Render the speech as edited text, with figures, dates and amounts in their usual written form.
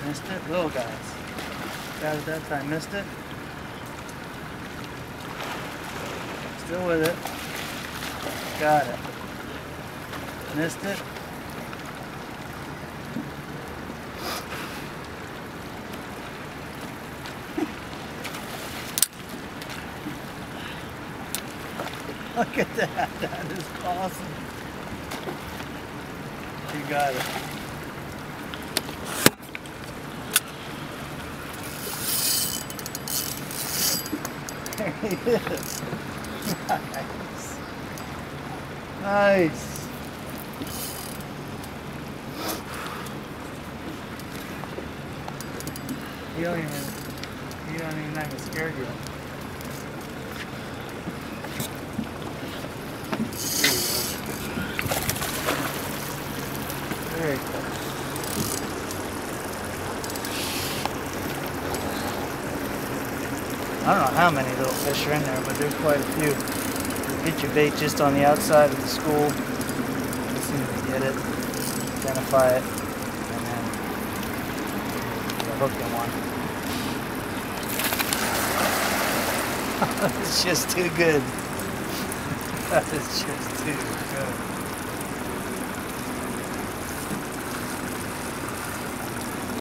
Missed it. Little guys. Got it that time. Missed it. Still with it. Got it. Missed it. Look at that. That is awesome. You got it. There he is. Nice. Nice. You don't even not even scared yet. Very cool. I don't know how many little fish are in there, but there's quite a few. You get your bait just on the outside of the school. As soon as you get it, identify it, and then you're hooked in one. It's just too good. That is just too good.